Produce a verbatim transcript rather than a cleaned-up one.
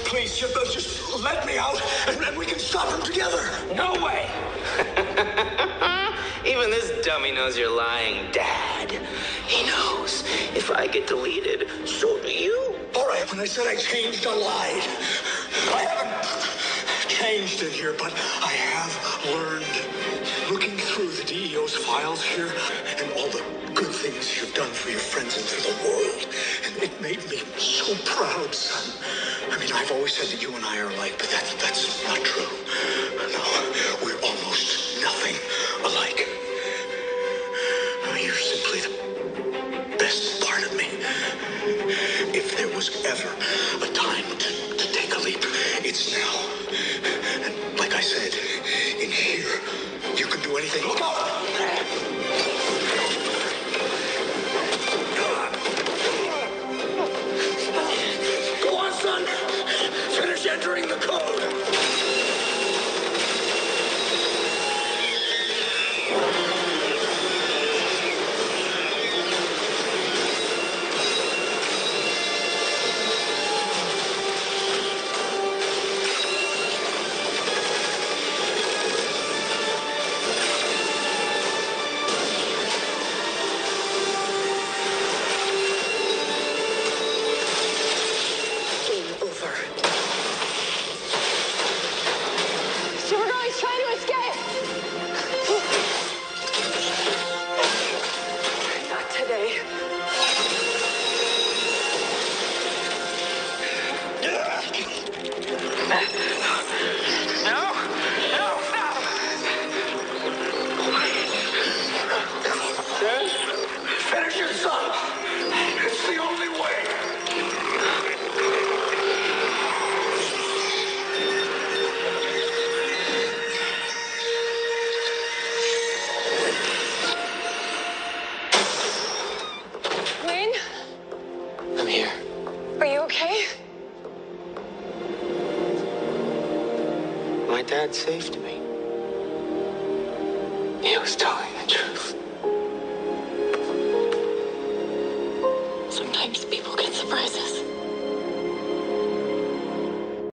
Please, just, just let me out, and, and we can stop him together. No way. Even this dummy knows you're lying, Dad. He knows if I get deleted, so do you. All right, when I said I changed, I lied. I haven't changed in here, but I have learned. Looking through the D E O's files here and all the good things you've done for your friends and for the world, and it made me so proud, son. I mean, I've always said that you and I are alike, but that, that's not true. No, we're almost nothing alike. You're simply the best part of me. If there was ever a time to, to take a leap, it's now. And like I said, in here, you can do anything. Look out! Go on, son. Finish entering the code. My dad saved me. He was telling